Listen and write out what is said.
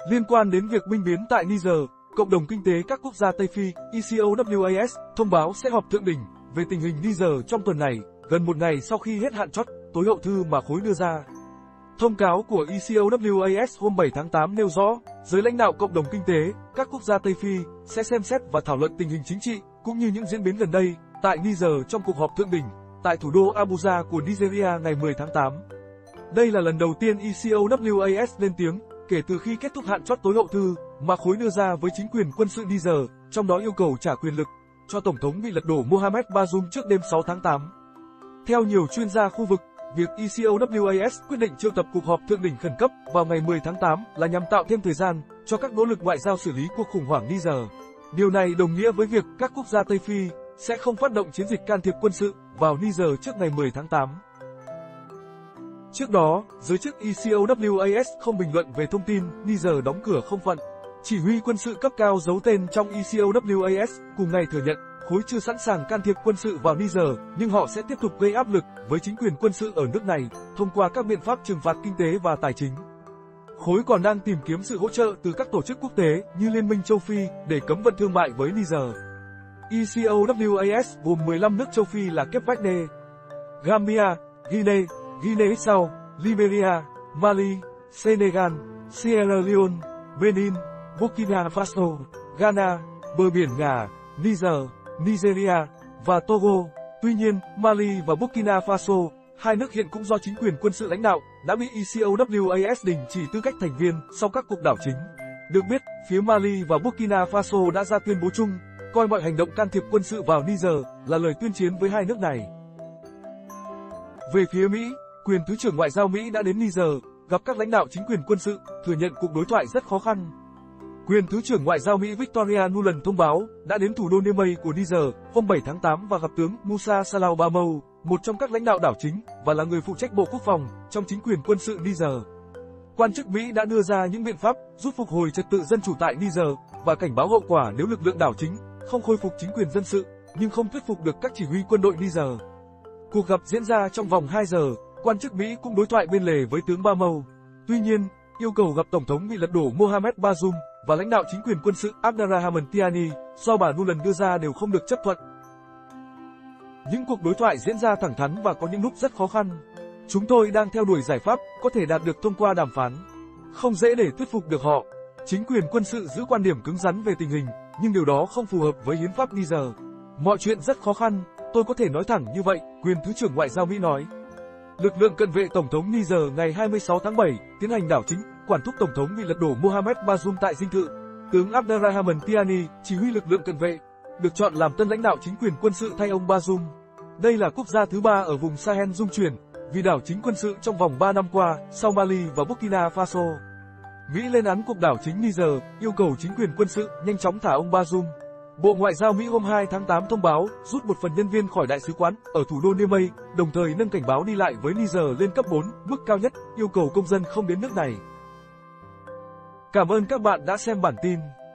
Liên quan đến việc binh biến tại Niger, Cộng đồng Kinh tế các quốc gia Tây Phi, ECOWAS, thông báo sẽ họp thượng đỉnh về tình hình Niger trong tuần này, gần một ngày sau khi hết hạn chót tối hậu thư mà khối đưa ra. Thông cáo của ECOWAS hôm 7 tháng 8 nêu rõ, giới lãnh đạo Cộng đồng Kinh tế các quốc gia Tây Phi sẽ xem xét và thảo luận tình hình chính trị cũng như những diễn biến gần đây tại Niger trong cuộc họp thượng đỉnh tại thủ đô Abuja của Nigeria ngày 10 tháng 8. Đây là lần đầu tiên ECOWAS lên tiếng kể từ khi kết thúc hạn chót tối hậu thư mà khối đưa ra với chính quyền quân sự Niger, trong đó yêu cầu trả quyền lực cho Tổng thống bị lật đổ Mohamed Bazoum trước đêm 6 tháng 8. Theo nhiều chuyên gia khu vực, việc ECOWAS quyết định triệu tập cuộc họp thượng đỉnh khẩn cấp vào ngày 10 tháng 8 là nhằm tạo thêm thời gian cho các nỗ lực ngoại giao xử lý cuộc khủng hoảng Niger. Điều này đồng nghĩa với việc các quốc gia Tây Phi sẽ không phát động chiến dịch can thiệp quân sự vào Niger trước ngày 10 tháng 8. Trước đó, giới chức ECOWAS không bình luận về thông tin Niger đóng cửa không phận. Chỉ huy quân sự cấp cao giấu tên trong ECOWAS cùng ngày thừa nhận khối chưa sẵn sàng can thiệp quân sự vào Niger, nhưng họ sẽ tiếp tục gây áp lực với chính quyền quân sự ở nước này thông qua các biện pháp trừng phạt kinh tế và tài chính. Khối còn đang tìm kiếm sự hỗ trợ từ các tổ chức quốc tế như Liên minh châu Phi để cấm vận thương mại với Niger. ECOWAS gồm 15 nước châu Phi là Cape Verde, Gambia, Guinea, Guinea-Bissau, Liberia, Mali, Senegal, Sierra Leone, Benin, Burkina Faso, Ghana, bờ biển Nga, Niger, Nigeria và Togo. Tuy nhiên, Mali và Burkina Faso, hai nước hiện cũng do chính quyền quân sự lãnh đạo, đã bị ECOWAS đình chỉ tư cách thành viên sau các cuộc đảo chính. Được biết, phía Mali và Burkina Faso đã ra tuyên bố chung, coi mọi hành động can thiệp quân sự vào Niger là lời tuyên chiến với hai nước này. Về phía Mỹ, quyền Thứ trưởng Ngoại giao Mỹ đã đến Niger, gặp các lãnh đạo chính quyền quân sự, thừa nhận cuộc đối thoại rất khó khăn. Quyền Thứ trưởng Ngoại giao Mỹ Victoria Nuland thông báo đã đến thủ đô Niamey của Niger hôm 7 tháng 8 và gặp tướng Musa Salau Bamou, một trong các lãnh đạo đảo chính và là người phụ trách Bộ Quốc phòng trong chính quyền quân sự Niger. Quan chức Mỹ đã đưa ra những biện pháp giúp phục hồi trật tự dân chủ tại Niger và cảnh báo hậu quả nếu lực lượng đảo chính không khôi phục chính quyền dân sự, nhưng không thuyết phục được các chỉ huy quân đội Niger. Cuộc gặp diễn ra trong vòng 2 giờ, quan chức Mỹ cũng đối thoại bên lề với tướng Bamou. Tuy nhiên, yêu cầu gặp Tổng thống bị lật đổ Mohamed Bazoum và lãnh đạo chính quyền quân sự Abderrahmane Tiani do bà Nuland đưa ra đều không được chấp thuận. Những cuộc đối thoại diễn ra thẳng thắn và có những lúc rất khó khăn. Chúng tôi đang theo đuổi giải pháp có thể đạt được thông qua đàm phán. Không dễ để thuyết phục được họ. Chính quyền quân sự giữ quan điểm cứng rắn về tình hình, nhưng điều đó không phù hợp với hiến pháp Niger. Mọi chuyện rất khó khăn, tôi có thể nói thẳng như vậy, quyền Thứ trưởng Ngoại giao Mỹ nói. Lực lượng cận vệ Tổng thống Niger ngày 26 tháng 7 tiến hành đảo chính, quản thúc Tổng thống bị lật đổ Mohamed Bazoum tại dinh thự. Tướng Abderrahmane Tiani, chỉ huy lực lượng cận vệ, được chọn làm tân lãnh đạo chính quyền quân sự thay ông Bazoum. Đây là quốc gia thứ 3 ở vùng Sahel rung chuyển vì đảo chính quân sự trong vòng 3 năm qua, sau Mali và Burkina Faso. Mỹ lên án cuộc đảo chính Niger, yêu cầu chính quyền quân sự nhanh chóng thả ông Bazoum. Bộ Ngoại giao Mỹ hôm 2 tháng 8 thông báo rút một phần nhân viên khỏi đại sứ quán ở thủ đô Niamey, đồng thời nâng cảnh báo đi lại với Niger lên cấp 4, mức cao nhất, yêu cầu công dân không đến nước này. Cảm ơn các bạn đã xem bản tin.